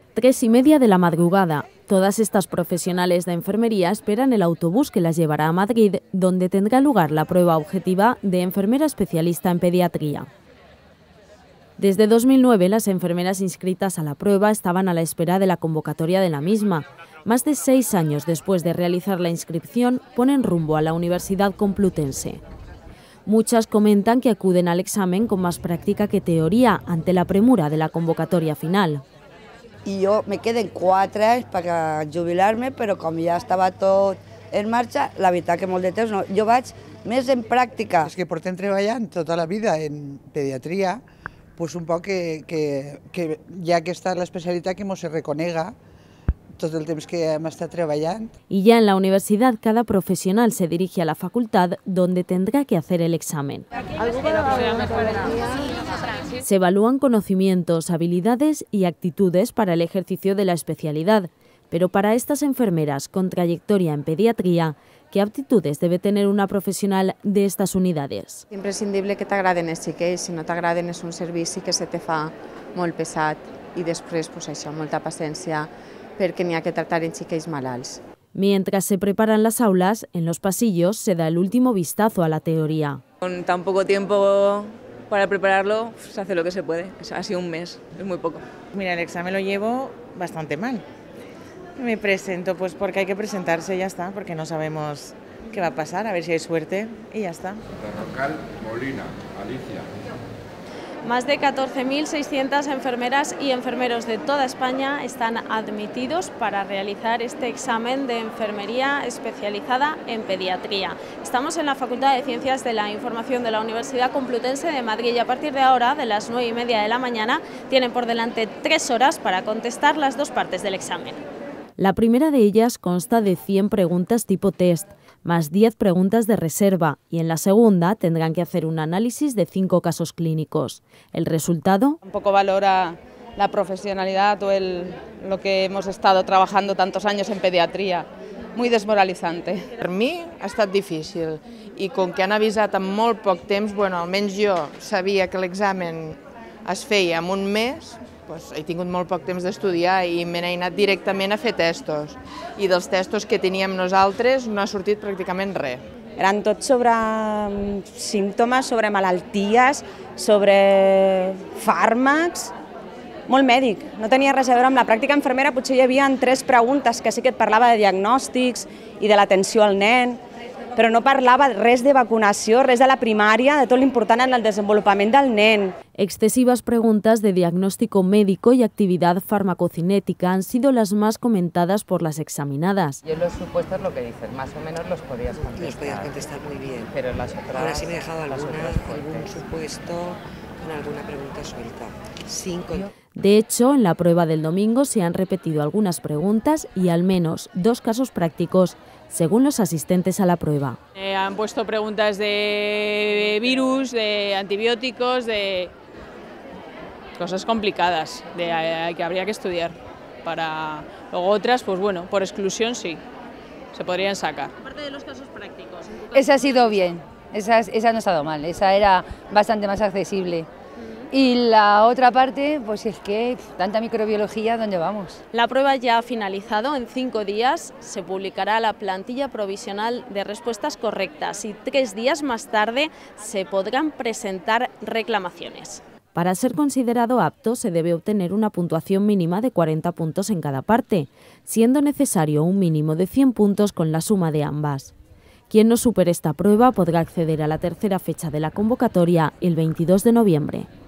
3:30 de la madrugada. Todas estas profesionales de enfermería esperan el autobús que las llevará a Madrid, donde tendrá lugar la prueba objetiva de enfermera especialista en pediatría. Desde 2009, las enfermeras inscritas a la prueba estaban a la espera de la convocatoria de la misma. Más de 6 años después de realizar la inscripción, ponen rumbo a la Universidad Complutense. Muchas comentan que acuden al examen con más práctica que teoría ante la premura de la convocatoria final. I jo me queden 4 anys per jubilar-me, però com ja estava tot en marxa, la veritat que molt de temps no. Jo vaig més en pràctica. És que portem treballant tota la vida en pediatria, pues un poc que ja que està l'especialitat que ens reconega tot el temps que hem estat treballant. Y ya en la universidad, cada profesional se dirige a la facultad donde tendrá que hacer el examen. Se evalúan conocimientos, habilidades y actitudes para el ejercicio de la especialidad, pero para estas enfermeras con trayectoria en pediatría, ¿qué aptitudes debe tener una profesional de estas unidades? Imprescindible que t'agraden els xiquets, si no t'agraden és un servici que se te fa molt pesat i després pues això, molta paciència perquè n'hi ha que tractar en xiquets malalts. Mientras se preparan las aulas, en los pasillos se da el último vistazo a la teoría. Con tan poco tiempo para prepararlo, se hace lo que se puede. Ha sido un mes, es muy poco. Mira, el examen lo llevo bastante mal. Me presento pues porque hay que presentarse y ya está, porque no sabemos qué va a pasar, a ver si hay suerte y ya está. Roncal Molina, Alicia. Más de 14.600 enfermeras y enfermeros de toda España están admitidos para realizar este examen de enfermería especializada en pediatría. Estamos en la Facultad de Ciencias de la Información de la Universidad Complutense de Madrid y a partir de ahora, de las 9:30 de la mañana, tienen por delante 3 horas para contestar las 2 partes del examen. La primera de ellas consta de 100 preguntas tipo test, más 10 preguntas de reserva, y en la segunda tendrán que hacer un análisis de 5 casos clínicos. El resultado... Un poco valora la profesionalidad o lo que hemos estado trabajando tantos años en pediatria. Muy desmoralitzante. Per mi ha estat difícil i com que han avisat en molt poc temps, bueno, almenys jo sabia que l'examen es feia en un mes, doncs he tingut molt poc temps d'estudiar i me n'he anat directament a fer testos. I dels testos que teníem nosaltres no ha sortit pràcticament res. Eren tot sobre símptomes, sobre malalties, sobre fàrmacs, molt mèdic. No tenia res a veure amb la pràctica infermera, potser hi havia 3 preguntes que sí que et parlava de diagnòstics i de l'atenció al nen, però no parlava res de vacunació, res de la primària, de tot l'important en el desenvolupament del nen. Excesivas preguntas de diagnóstico médico y actividad farmacocinética han sido las más comentadas por las examinadas. Yo los supuestos lo que dices, más o menos los podías contestar. Los podías contestar muy bien. Pero las otras... Ahora sí me he dejado algún supuesto con alguna pregunta suelta. De hecho, en la prueba del domingo se han repetido algunas preguntas y al menos 2 casos prácticos, según los asistentes a la prueba. Han puesto preguntas de virus, de antibióticos, de cosas complicadas que habría que estudiar. Luego otras, pues bueno, por exclusión sí, se podrían sacar. Aparte de los casos prácticos. Esa ha sido bien, esa no ha estado mal, esa era bastante más accesible. Y la otra parte, pues es que tanta microbiología, ¿dónde vamos? La prueba ya ha finalizado. En 5 días se publicará la plantilla provisional de respuestas correctas y 3 días más tarde se podrán presentar reclamaciones. Para ser considerado apto se debe obtener una puntuación mínima de 40 puntos en cada parte, siendo necesario un mínimo de 100 puntos con la suma de ambas. Quien no supere esta prueba podrá acceder a la tercera fecha de la convocatoria el 22 de noviembre.